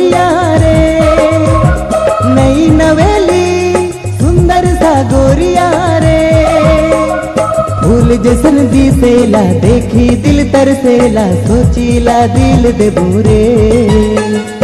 गोरिया रे, नई नवेली सुंदर सा गोरिया रे। फूल जैसन दिसेला देखी दिल तरसेला, सोचीला दिल दे बुरे।